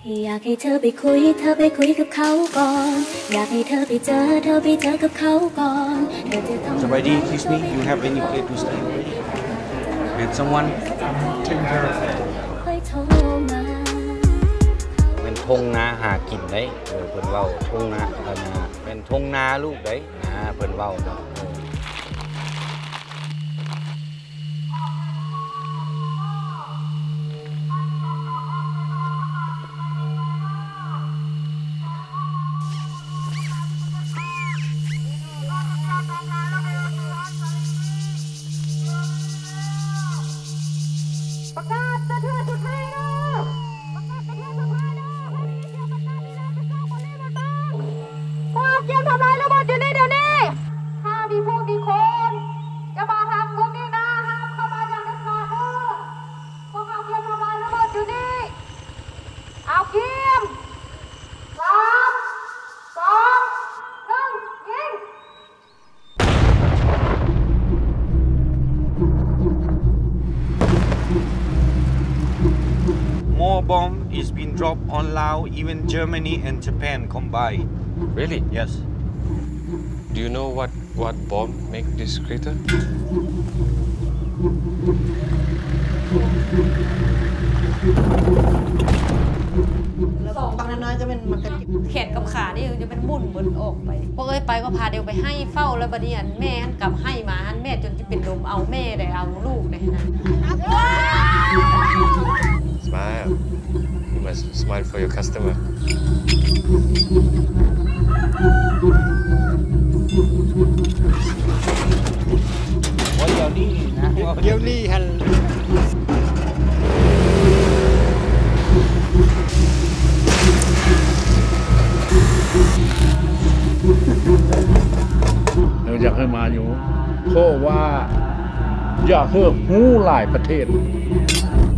อยากให้เธอไปคุยกับเขาก่อนอยากให้เธอไปเจอกับเขาก่อนเธอจะต้อง So ready, excuse me, you have any place to stay? And someone taking care of it. ค่อยโทรมาเป็นทงนาหากินได้เพิ่นเว้าทงนาเป็นทงนาลูกได้เพิ่นเว้าเนาะ More bomb is being dropped on Laos, even Germany and Japan combined. Really? Yes. Do you know what bomb make this crater? แล้วบางน้อยจะเป็นมันกระจิบแขนกับขานี่จะเป็นมุ่นเหมือนออกไปพวกไปก็พาเดียวไปให้เฝ้าแล้วบัดนี้แม่หันกลับให้มาหันแม่จนจะเป็นลมเอาแม่ได้เอาลูกได้นะ Smile. You must smile for your customer. ว่าเดี๋ยวนี้นะเดี๋ยวนี้ฮันเราอยากให้มาอยู่เพราะว่าอยากให้หู้หลายประเทศ